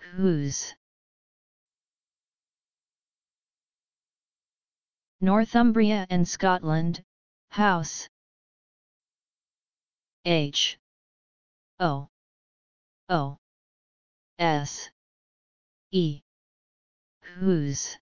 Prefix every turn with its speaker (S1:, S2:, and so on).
S1: hoose. Northumbria and Scotland, house. H O O S E, hoose.